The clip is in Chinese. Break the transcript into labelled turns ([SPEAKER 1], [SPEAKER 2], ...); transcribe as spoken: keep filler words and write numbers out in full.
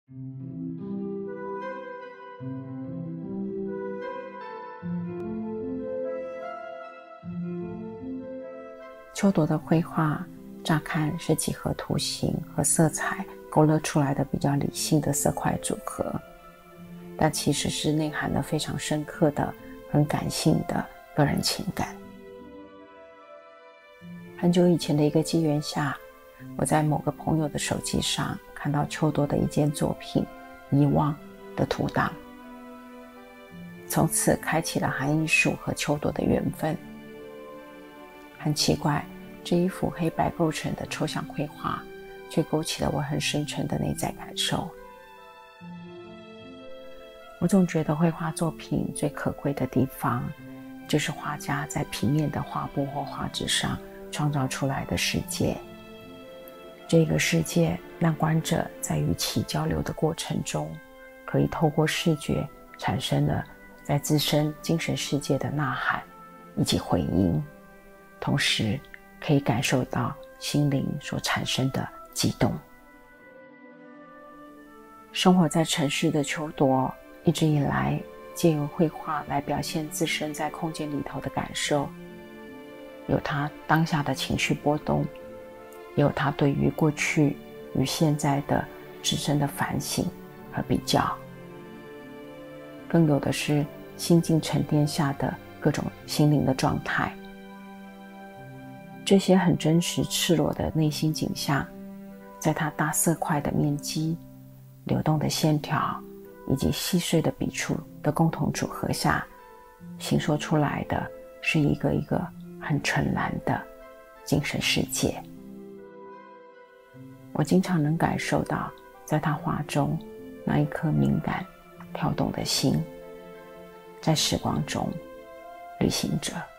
[SPEAKER 1] 秋朵的绘画乍看是几何图形和色彩勾勒出来的比较理性的色块组合，但其实是内含了非常深刻的、很感性的个人情感。很久以前的一个机缘下，我在某个朋友的手机上看到秋朵的一件作品《遗忘》的图档，从此开启了韩艺术和秋朵的缘分。很奇怪，这一幅黑白构成的抽象绘画却勾起了我很深沉的内在感受。我总觉得绘画作品最可贵的地方，就是画家在平面的画布或画纸上创造出来的世界。这个世界让观者在与其交流的过程中，可以透过视觉产生了在自身精神世界的呐喊以及回音，同时可以感受到心灵所产生的激动。生活在城市的秋朵一直以来借由绘画来表现自身在空间里头的感受，有他当下的情绪波动，也有他对于过去与现在的自身的反省和比较，更有的是心境沉淀下的各种心灵的状态。这些很真实赤裸的内心景象，在它大色块的面积、流动的线条以及细碎的笔触的共同组合下，形塑出来的是一个一个很纯然的精神世界。我经常能感受到在他画中那一颗敏感跳动的心，在时光中旅行着。